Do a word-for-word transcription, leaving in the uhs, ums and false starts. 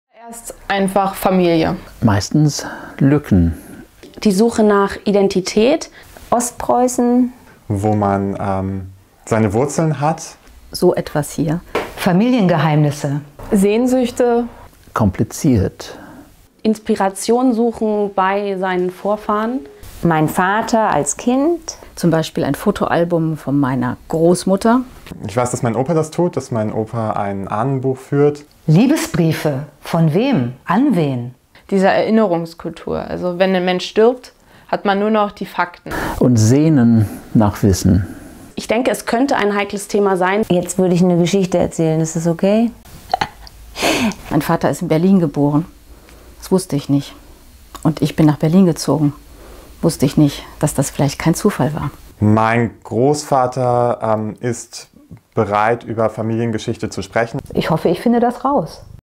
Erst einfach Familie. Meistens Lücken. Die Suche nach Identität. Ostpreußen. Wo man ähm, seine Wurzeln hat. So etwas hier. Familiengeheimnisse. Sehnsüchte. Kompliziert. Inspiration suchen bei seinen Vorfahren. Mein Vater als Kind. Zum Beispiel ein Fotoalbum von meiner Großmutter. Ich weiß, dass mein Opa das tut, dass mein Opa ein Ahnenbuch führt. Liebesbriefe. Von wem? An wen? Diese Erinnerungskultur. Also wenn ein Mensch stirbt, hat man nur noch die Fakten. Und Sehnen nach Wissen. Ich denke, es könnte ein heikles Thema sein. Jetzt würde ich eine Geschichte erzählen. Ist das okay? Mein Vater ist in Berlin geboren. Das wusste ich nicht. Und ich bin nach Berlin gezogen. Wusste ich nicht, dass das vielleicht kein Zufall war. Mein Großvater ähm, ist bereit, über Familiengeschichte zu sprechen. Ich hoffe, ich finde das raus.